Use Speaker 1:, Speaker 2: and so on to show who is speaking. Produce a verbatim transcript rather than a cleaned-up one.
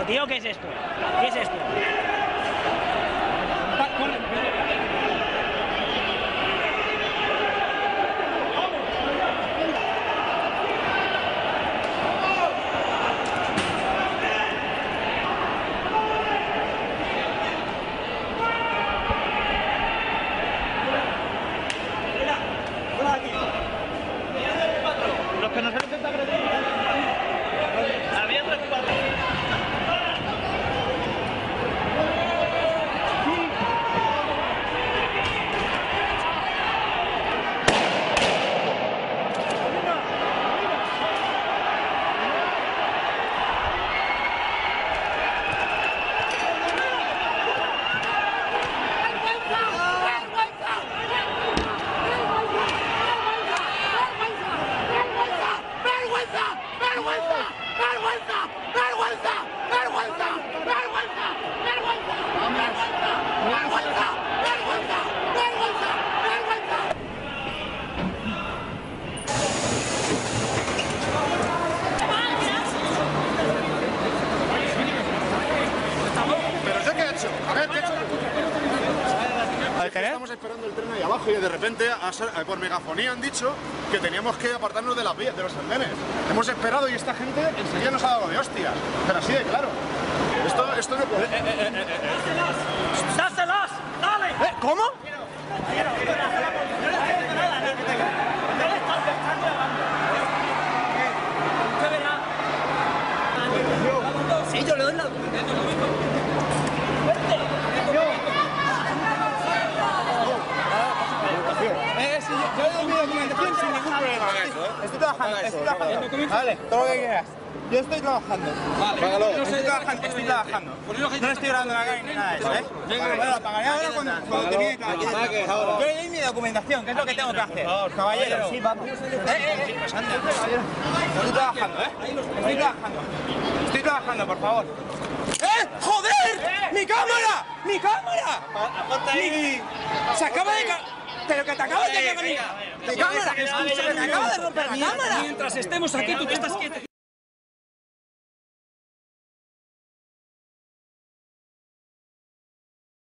Speaker 1: Tío, ¿qué es esto? ¿Qué es esto? Los que nos han intentado agredir. Había tres cuatro.
Speaker 2: Estamos esperando el tren ahí abajo y de repente por megafonía han dicho que teníamos que apartarnos de las vías, de los andenes. Hemos esperado y esta gente enseguida nos ha dado de hostias. Pero así de claro. Esto, esto no puede... Eh, eh, eh, eh, eh.
Speaker 1: ¡Dáselas! ¡Dale!
Speaker 3: ¿Eh? ¿Cómo?
Speaker 1: Sí, yo le doy la...
Speaker 3: Eh, sí, yo le doy mi documentación sin ningún problema. Estoy trabajando, estoy trabajando. Vale, todo lo que quieras. Yo estoy trabajando. Vale, págalo. Estoy trabajando, estoy trabajando. No le estoy grabando la cara ni nada de eso, ¿eh? Bueno, lo pagaré ahora cuando, cuando termine de trabajar. Yo le doy mi documentación, que es lo que tengo que hacer. Caballero. Sí, vamos. Eh, eh, eh. Estoy trabajando, ¿eh? Estoy trabajando. Estoy trabajando, por favor. ¡Eh! ¡Joder! ¡Mi cámara! ¡Mi cámara! Mi... Se acaba de... Pero que te acabas de cagar mi... ¡Mi cámara! ¡Que te acaba de romper la cámara!
Speaker 1: Mientras estemos aquí, tú te estás quieto.